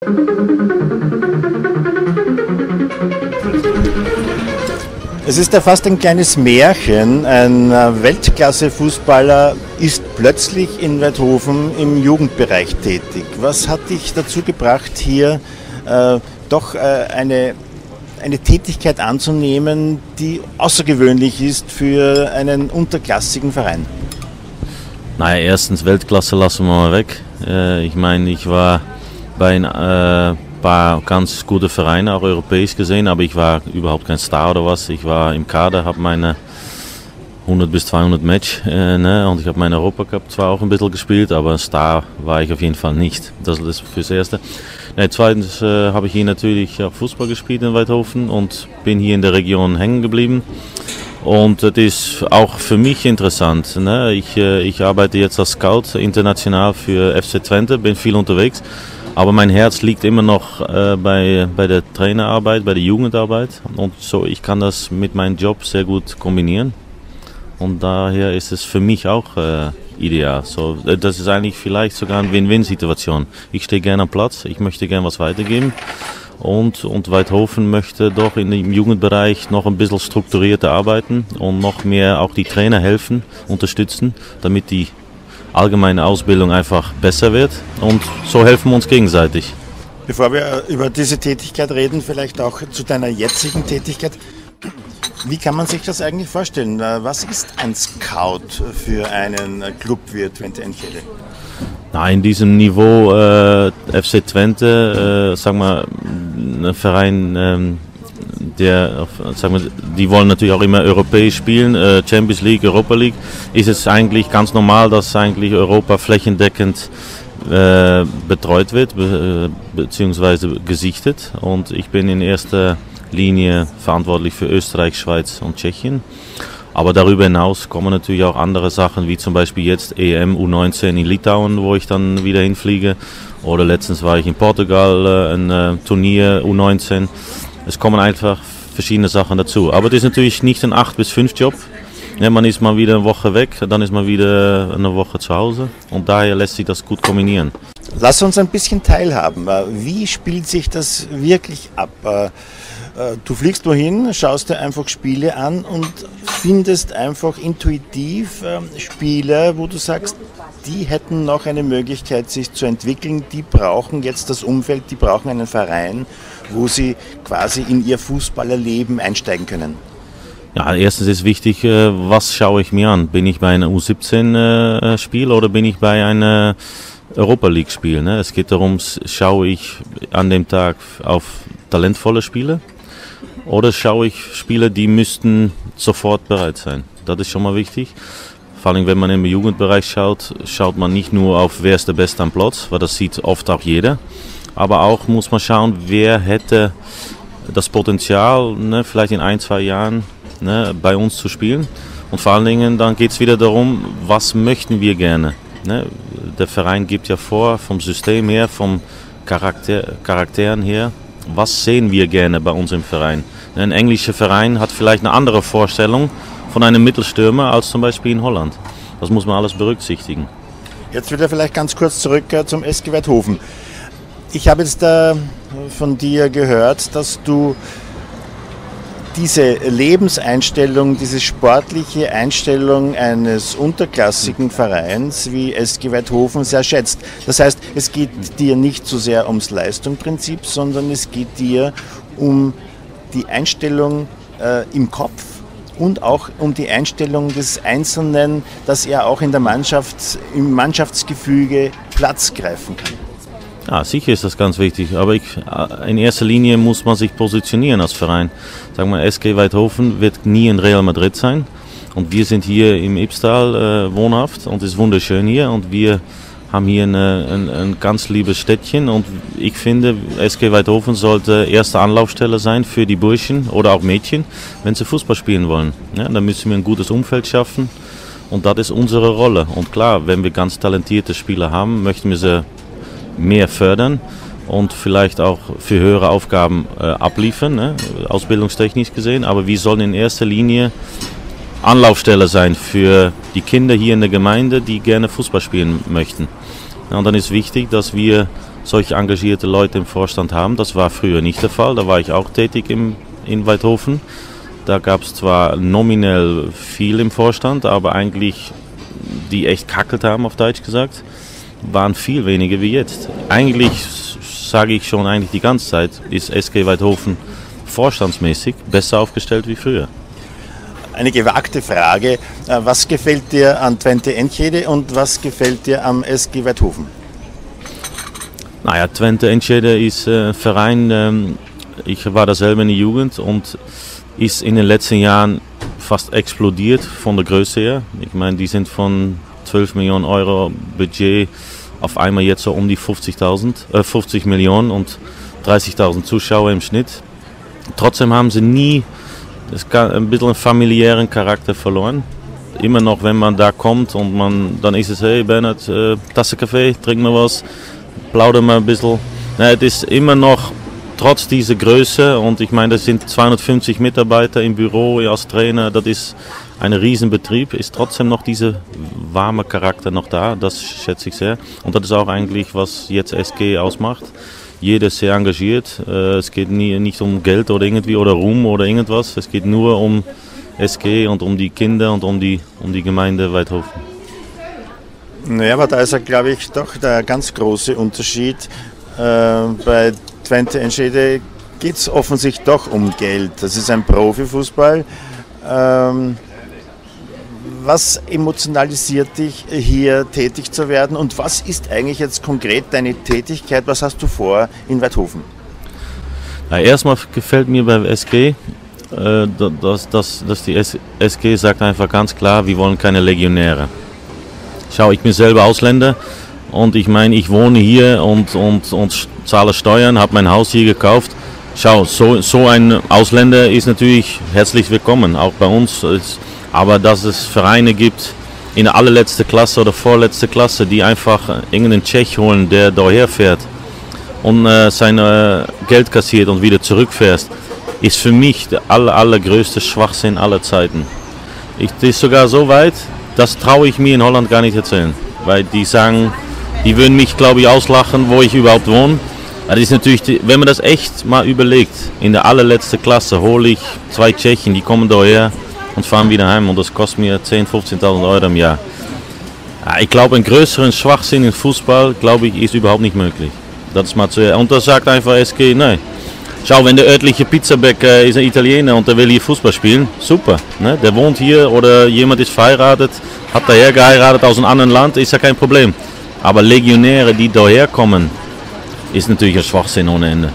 Es ist ja fast ein kleines Märchen. Ein Weltklasse-Fußballer ist plötzlich in Weidhofen im Jugendbereich tätig. Was hat dich dazu gebracht, hier doch eine Tätigkeit anzunehmen, die außergewöhnlich ist für einen unterklassigen Verein? Naja, erstens Weltklasse lassen wir mal weg. Ich meine, ich war bei ein paar ganz gute Vereine, auch europäisch gesehen, aber ich war überhaupt kein Star oder was. Ich war im Kader, habe meine 100 bis 200 Match und ich habe meinen Europacup zwar auch ein bisschen gespielt, aber Star war ich auf jeden Fall nicht. Das ist fürs Erste. Zweitens habe ich hier natürlich auch Fußball gespielt in Weidhofen und bin hier in der Region hängen geblieben. Und das ist auch für mich interessant. Ne? Ich arbeite jetzt als Scout international für FC Twente, bin viel unterwegs. Aber mein Herz liegt immer noch bei der Trainerarbeit, bei der Jugendarbeit. Und so, ich kann das mit meinem Job sehr gut kombinieren. Und daher ist es für mich auch ideal. So, das ist eigentlich vielleicht sogar eine Win-Win-Situation. Ich stehe gerne am Platz, ich möchte gerne was weitergeben. Und Weidhofen möchte doch im Jugendbereich noch ein bisschen strukturierter arbeiten und noch mehr auch die Trainer helfen, unterstützen, damit die allgemeine Ausbildung einfach besser wird, und so helfen wir uns gegenseitig. Bevor wir über diese Tätigkeit reden, vielleicht auch zu deiner jetzigen Tätigkeit. Wie kann man sich das eigentlich vorstellen? Was ist ein Scout für einen Club wie Twente Enschede? Na, in diesem Niveau FC Twente, sagen wir, ein Verein, die wollen natürlich auch immer europäisch spielen, Champions League, Europa League, ist es eigentlich ganz normal, dass eigentlich Europa flächendeckend betreut wird, beziehungsweise gesichtet, und ich bin in erster Linie verantwortlich für Österreich, Schweiz und Tschechien. Aber darüber hinaus kommen natürlich auch andere Sachen, wie zum Beispiel jetzt EM U19 in Litauen, wo ich dann wieder hinfliege, oder letztens war ich in Portugal, ein Turnier U19. Es kommen einfach verschiedene Sachen dazu. Aber das ist natürlich nicht ein 8 bis 5 Job. Ja, man ist mal wieder eine Woche weg, dann ist man wieder eine Woche zu Hause, und daher lässt sich das gut kombinieren. Lass uns ein bisschen teilhaben. Wie spielt sich das wirklich ab? Du fliegst wohin, schaust dir einfach Spiele an und findest einfach intuitiv Spieler, wo du sagst, die hätten noch eine Möglichkeit, sich zu entwickeln, die brauchen jetzt das Umfeld, die brauchen einen Verein, wo sie quasi in ihr Fußballerleben einsteigen können. Ja, erstens ist wichtig, was schaue ich mir an? Bin ich bei einem U17-Spiel oder bin ich bei einem Europa League-Spiel? Ne? Es geht darum, schaue ich an dem Tag auf talentvolle Spieler oder schaue ich Spieler, die müssten sofort bereit sein? Das ist schon mal wichtig. Vor allem, wenn man im Jugendbereich schaut, schaut man nicht nur auf, wer ist der Beste am Platz, weil das sieht oft auch jeder. Aber auch muss man schauen, wer hätte das Potenzial, ne, vielleicht in 1, 2 Jahren bei uns zu spielen. Und vor allen Dingen, dann geht es wieder darum, was möchten wir gerne. Ne? Der Verein gibt ja vor, vom System her, vom Charakteren her, was sehen wir gerne bei uns im Verein. Ein englischer Verein hat vielleicht eine andere Vorstellung von einem Mittelstürmer als zum Beispiel in Holland. Das muss man alles berücksichtigen. Jetzt wieder vielleicht ganz kurz zurück zum SG Weidhofen. Ich habe jetzt von dir gehört, dass du diese Lebenseinstellung, diese sportliche Einstellung eines unterklassigen Vereins wie SG Weidhofen sehr schätzt. Das heißt, es geht dir nicht so sehr ums Leistungsprinzip, sondern es geht dir um die Einstellung im Kopf und auch um die Einstellung des Einzelnen, dass er auch in der Mannschaft, im Mannschaftsgefüge Platz greifen kann. Ja, sicher ist das ganz wichtig, aber in erster Linie muss man sich positionieren als Verein. Sagen wir, SG Weidhofen wird nie in Real Madrid sein, und wir sind hier im Ybbstal wohnhaft und es ist wunderschön hier, und wir haben hier ein ganz liebes Städtchen, und ich finde, SG Weidhofen sollte erste Anlaufstelle sein für die Burschen oder auch Mädchen, wenn sie Fußball spielen wollen. Ja, dann müssen wir ein gutes Umfeld schaffen, und das ist unsere Rolle. Und klar, wenn wir ganz talentierte Spieler haben, möchten wir sie mehr fördern und vielleicht auch für höhere Aufgaben abliefern, ne? Ausbildungstechnisch gesehen. Aber wir sollen in erster Linie Anlaufstelle sein für die Kinder hier in der Gemeinde, die gerne Fußball spielen möchten. Ja, und dann ist wichtig, dass wir solche engagierte Leute im Vorstand haben. Das war früher nicht der Fall. Da war ich auch tätig in Weidhofen. Da gab es zwar nominell viel im Vorstand, aber eigentlich, die echt kackelt haben, auf Deutsch gesagt, waren viel weniger wie jetzt. Eigentlich, sage ich schon eigentlich die ganze Zeit, ist SG Weidhofen vorstandsmäßig besser aufgestellt wie früher. Eine gewagte Frage. Was gefällt dir an Twente Enschede und was gefällt dir am SG Weidhofen? Naja, Twente Enschede ist ein Verein, ich war da selber in der Jugend und ist in den letzten Jahren fast explodiert von der Größe her. Ich meine, die sind von 12 Millionen Euro Budget auf einmal jetzt so um die 50 Millionen und 30.000 Zuschauer im Schnitt. Trotzdem haben sie nie ein bisschen einen familiären Charakter verloren. Immer noch, wenn man da kommt und dann ist es, hey Bernhard, Tasse Kaffee, trinken wir was, plaudern wir ein bisschen. Es ist immer noch, trotz dieser Größe, und ich meine, das sind 250 Mitarbeiter im Büro als Trainer, das ist ein Riesenbetrieb, ist trotzdem noch dieser warme Charakter noch da, das schätze ich sehr. Und das ist auch eigentlich, was jetzt SG ausmacht. Jeder ist sehr engagiert, es geht nicht um Geld oder irgendwie oder Ruhm oder irgendwas, es geht nur um SG und um die Kinder und um die Gemeinde Weidhofen. Naja, aber da ist ja, glaube ich, doch der ganz große Unterschied. Bei Twente Enschede geht es offensichtlich doch um Geld. Das ist ein Profifußball. Was emotionalisiert dich, hier tätig zu werden und was ist eigentlich jetzt konkret deine Tätigkeit? Was hast du vor in Weidhofen? Ja, erstmal gefällt mir bei SG, dass die SG sagt einfach ganz klar, wir wollen keine Legionäre. Schau, ich bin selber Ausländer und ich meine, ich wohne hier und zahle Steuern, habe mein Haus hier gekauft. Schau, so ein Ausländer ist natürlich herzlich willkommen, auch bei uns. Aber dass es Vereine gibt in der allerletzten Klasse oder vorletzte Klasse, die einfach irgendeinen Tschech holen, der daher fährt und sein Geld kassiert und wieder zurückfährt, ist für mich der allergrößte Schwachsinn aller Zeiten. Das ist sogar so weit, das traue ich mir in Holland gar nicht erzählen. Weil die sagen, die würden mich, glaube ich, auslachen, wo ich überhaupt wohne. Das ist natürlich, wenn man das echt mal überlegt, in der allerletzten Klasse hole ich 2 Tschechen, die kommen daher und fahren wieder heim und das kostet mir 10.000, 15.000 Euro im Jahr. Ich glaube, einen größeren Schwachsinn im Fußball, glaube ich, ist überhaupt nicht möglich. Das ist mal und das sagt einfach SG, nein. Schau, wenn der örtliche Pizzabäcker ist ein Italiener und der will hier Fußball spielen, super. Ne? Der wohnt hier oder jemand ist verheiratet, hat daher geheiratet aus einem anderen Land, ist ja kein Problem. Aber Legionäre, die daher kommen, ist natürlich ein Schwachsinn ohne Ende.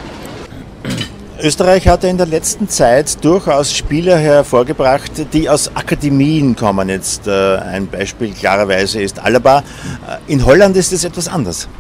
Österreich hatte in der letzten Zeit durchaus Spieler hervorgebracht, die aus Akademien kommen. Jetzt ein Beispiel klarerweise ist Alaba. In Holland ist es etwas anders.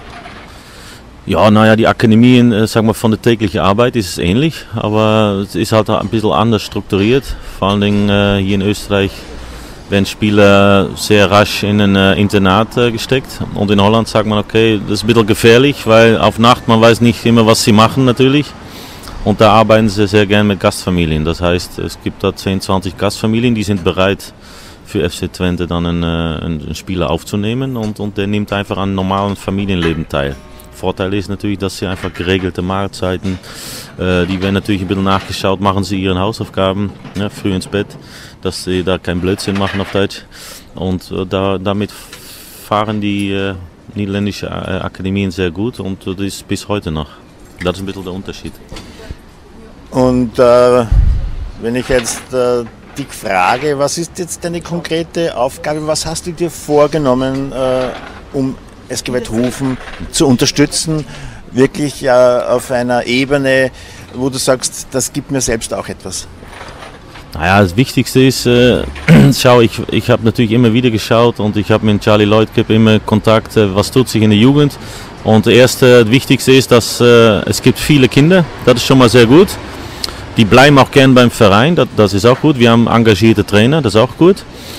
Ja, naja, die Akademien, sagen wir, von der täglichen Arbeit ist es ähnlich, aber es ist halt ein bisschen anders strukturiert. Vor allen Dingen hier in Österreich werden Spieler sehr rasch in ein Internat gesteckt und in Holland sagt man, okay, das ist ein bisschen gefährlich, weil auf Nacht, man weiß nicht immer, was sie machen natürlich. Und da arbeiten sie sehr gerne mit Gastfamilien. Das heißt, es gibt da 10, 20 Gastfamilien, die sind bereit für FC Twente dann einen Spieler aufzunehmen und der nimmt einfach an normalen Familienleben teil. Vorteil ist natürlich, dass sie einfach geregelte Mahlzeiten, die werden natürlich ein bisschen nachgeschaut, machen sie ihre Hausaufgaben, ja, früh ins Bett, dass sie da keinen Blödsinn machen auf Deutsch. Und damit fahren die niederländischen Akademien sehr gut und das ist bis heute noch. Das ist ein bisschen der Unterschied. Und wenn ich jetzt dich frage, was ist jetzt deine konkrete Aufgabe, was hast du dir vorgenommen, um SG Weidhofen zu unterstützen, wirklich auf einer Ebene, wo du sagst, das gibt mir selbst auch etwas? Naja, das Wichtigste ist, schau, ich habe natürlich immer wieder geschaut und ich habe mit Charlie Lloyd immer Kontakt, was tut sich in der Jugend. Und das Wichtigste ist, dass es gibt viele Kinder, das ist schon mal sehr gut. Die bleiben auch gern beim Verein, das ist auch gut. Wir haben engagierte Trainer, das ist auch gut.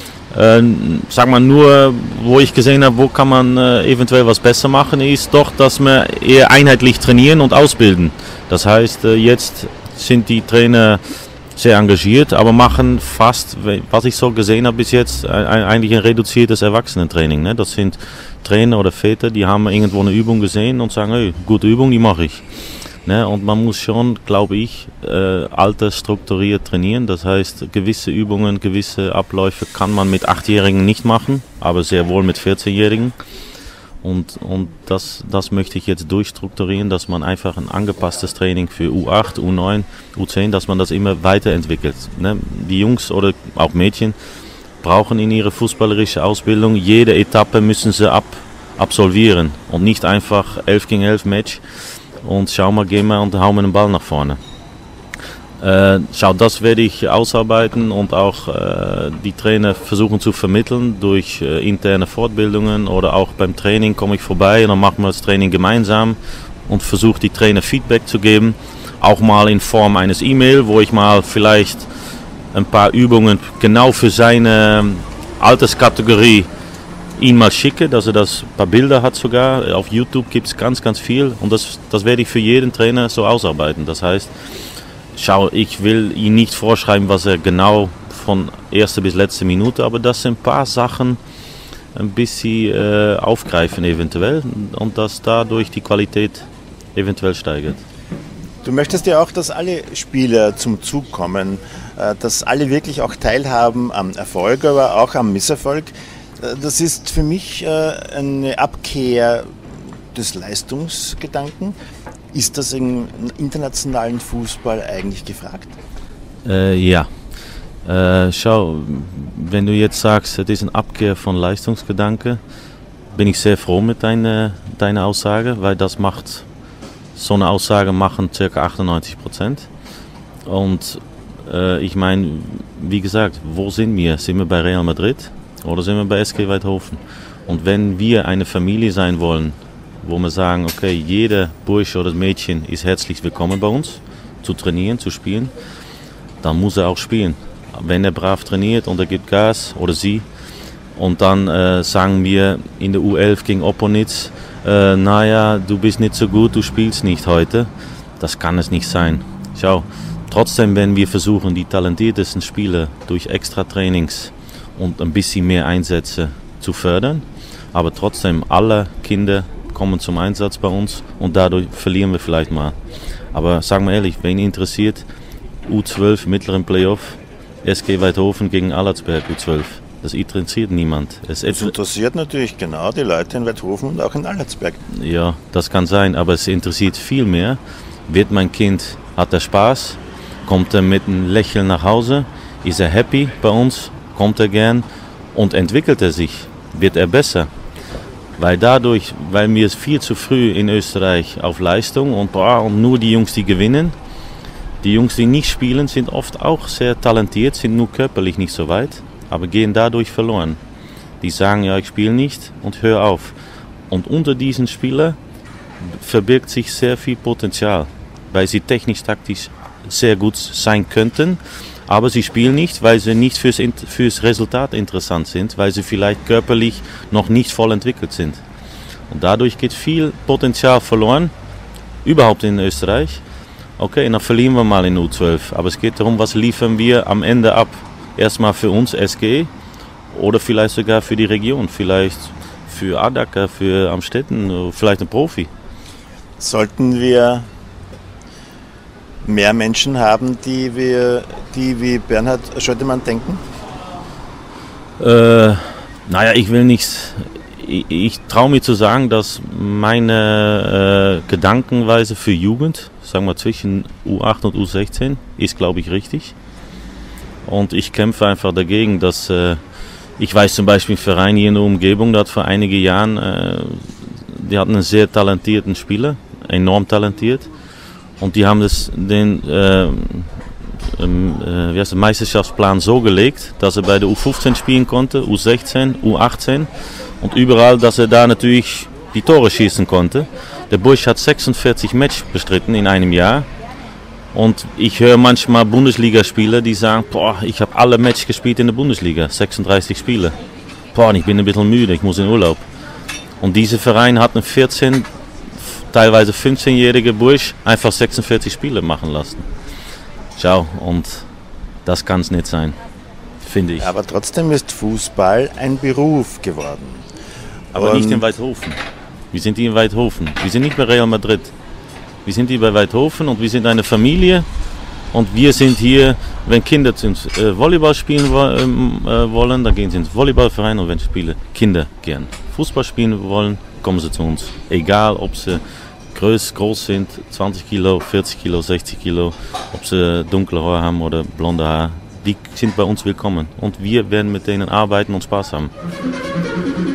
Sag mal nur, wo ich gesehen habe, wo kann man eventuell was besser machen, ist doch, dass wir eher einheitlich trainieren und ausbilden. Das heißt, jetzt sind die Trainer sehr engagiert, aber machen fast, was ich so gesehen habe bis jetzt, eigentlich ein reduziertes Erwachsenentraining. Ne? Das sind Trainer oder Väter, die haben irgendwo eine Übung gesehen und sagen, hey, gute Übung, die mache ich. Ne? Und man muss schon, glaube ich, altersstrukturiert trainieren. Das heißt, gewisse Übungen, gewisse Abläufe kann man mit 8-Jährigen nicht machen, aber sehr wohl mit 14-Jährigen. Und das möchte ich jetzt durchstrukturieren, dass man einfach ein angepasstes Training für U8, U9, U10, dass man das immer weiterentwickelt. Ne? Die Jungs oder auch Mädchen brauchen in ihrer fußballerischen Ausbildung, jede Etappe müssen sie absolvieren und nicht einfach 11 gegen 11 Match und schau mal, geh mal und hau mal den Ball nach vorne. Das werde ich ausarbeiten und auch die Trainer versuchen zu vermitteln durch interne Fortbildungen oder auch beim Training komme ich vorbei und dann machen wir das Training gemeinsam und versuche die Trainer Feedback zu geben, auch mal in Form eines E-Mail, wo ich mal vielleicht ein paar Übungen genau für seine Alterskategorie ihn mal schicke, dass er das ein paar Bilder hat sogar. Auf YouTube gibt es ganz, ganz viel und das werde ich für jeden Trainer so ausarbeiten. Das heißt, ich will ihm nicht vorschreiben, was er genau von erste bis letzte Minute, aber dass ein paar Sachen ein bisschen aufgreifen eventuell und dass dadurch die Qualität eventuell steigert. Du möchtest ja auch, dass alle Spieler zum Zug kommen, dass alle wirklich auch teilhaben am Erfolg, aber auch am Misserfolg. Das ist für mich eine Abkehr des Leistungsgedanken. Ist das im internationalen Fußball eigentlich gefragt? Ja. Wenn du jetzt sagst, es ist eine Abkehr von Leistungsgedanke, bin ich sehr froh mit deiner Aussage, weil so eine Aussage machen ca. 98%. Und ich meine, wie gesagt, wo sind wir? Sind wir bei Real Madrid oder sind wir bei SG Weidhofen? Und wenn wir eine Familie sein wollen, wo wir sagen, okay, jeder Bursche oder Mädchen ist herzlich willkommen bei uns, zu trainieren, zu spielen, dann muss er auch spielen. Wenn er brav trainiert und er gibt Gas oder sie und dann sagen wir in der U11 gegen Opponitz, naja, du bist nicht so gut, du spielst nicht heute, das kann es nicht sein. Trotzdem, wenn wir versuchen, die talentiertesten Spieler durch extra Trainings und ein bisschen mehr Einsätze zu fördern, aber trotzdem alle Kinder kommen zum Einsatz bei uns und dadurch verlieren wir vielleicht mal. Aber sagen wir ehrlich, wen interessiert U12 mittleren Playoff, SG Weidhofen gegen Allertsberg U12? Das interessiert niemand. Es interessiert natürlich genau die Leute in Weidhofen und auch in Allertsberg. Ja, das kann sein, aber es interessiert viel mehr. Wird mein Kind, hat er Spaß? Kommt er mit einem Lächeln nach Hause? Ist er happy bei uns? Kommt er gern? Und entwickelt er sich? Wird er besser? Weil wir viel zu früh in Österreich auf Leistung und nur die Jungs, die gewinnen. Die Jungs, die nicht spielen, sind oft auch sehr talentiert, sind nur körperlich nicht so weit, aber gehen dadurch verloren. Die sagen, ja, ich spiele nicht und hör auf. Und unter diesen Spielern verbirgt sich sehr viel Potenzial, weil sie technisch-taktisch sehr gut sein könnten, aber sie spielen nicht, weil sie nicht fürs Resultat interessant sind, weil sie vielleicht körperlich noch nicht voll entwickelt sind. Und dadurch geht viel Potenzial verloren, überhaupt in Österreich. Okay, dann verlieren wir mal in U12, aber es geht darum, was liefern wir am Ende ab. Erstmal für uns SG oder vielleicht sogar für die Region, vielleicht für Adacker, für Amstetten, vielleicht ein Profi. Sollten wir mehr Menschen haben, die wie Bernhard Schödemann denken? Ich traue mir zu sagen, dass meine Gedankenweise für Jugend, sagen wir zwischen U8 und U16, ist, glaube ich, richtig. Und ich kämpfe einfach dagegen, dass ich weiß zum Beispiel ein Verein hier in der Umgebung, der hat vor einigen Jahren, die hatten einen sehr talentierten Spieler, enorm talentiert. Und die haben den Meisterschaftsplan so gelegt, dass er bei der U15 spielen konnte, U16, U18 und überall, dass er da natürlich die Tore schießen konnte. Der Bursch hat 46 Matches bestritten in einem Jahr. Und ich höre manchmal Bundesligaspieler, die sagen, ich habe alle Matches gespielt in der Bundesliga, 36 Spiele. Ich bin ein bisschen müde, ich muss in Urlaub. Und dieser Verein hat einen 14, teilweise 15-jährigen Bursch einfach 46 Spiele machen lassen. Und Das kann es nicht sein, finde ich. Aber trotzdem ist Fußball ein Beruf geworden. Aber nicht in Weidhofen. Wir sind hier in Weidhofen. Wir sind nicht bei Real Madrid. Wir sind hier bei Weidhofen und wir sind eine Familie. Und wir sind hier, wenn Kinder Volleyball spielen wollen, dann gehen sie ins Volleyballverein. Und wenn Kinder gern Fußball spielen wollen, kommen sie zu uns. Egal, ob sie groß sind, 20 Kilo, 40 Kilo, 60 Kilo, ob sie dunkle Haare haben oder blonde Haare, die sind bei uns willkommen. Und wir werden mit denen arbeiten und Spaß haben.